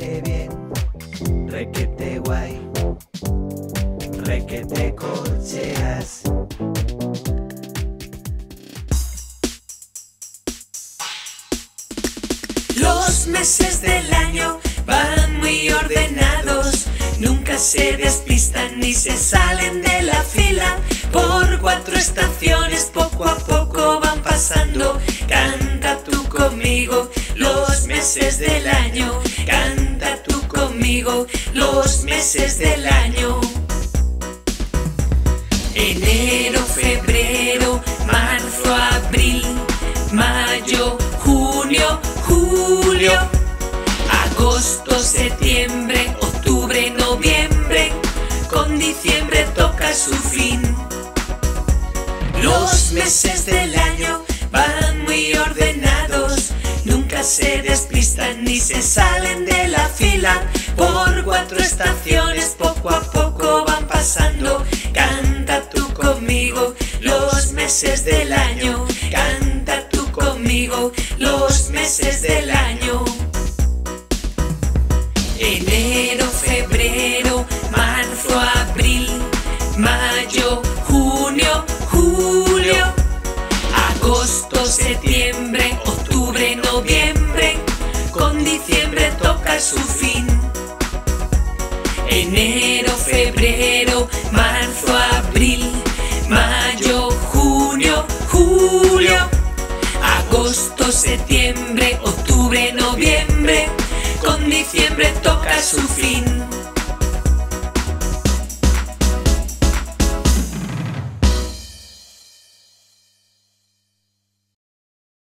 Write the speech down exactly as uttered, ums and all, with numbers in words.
requete bien, requete guay, requete corcheas. Los meses del año van muy ordenados, nunca se despistan ni se salen de la fila. Por cuatro estaciones poco a poco van pasando. Canta tú conmigo los meses del año, canta tú conmigo los meses del año. Enero, febrero, marzo, abril, mayo, junio, julio, agosto, septiembre, octubre, noviembre, con diciembre toca su fin. Los meses del año van muy ordenados, nunca se despistan ni se salen de la fila. Por cuatro estaciones poco a poco van pasando. Canta tú conmigo los meses del año, canta tú conmigo los meses del año. Enero, febrero, marzo, abril, mayo, junio, julio, agosto, septiembre, octubre, noviembre, con diciembre toca su fin. Enero, febrero, marzo, abril, mayo, junio, julio, agosto, septiembre, octubre, noviembre, con diciembre toca su fin.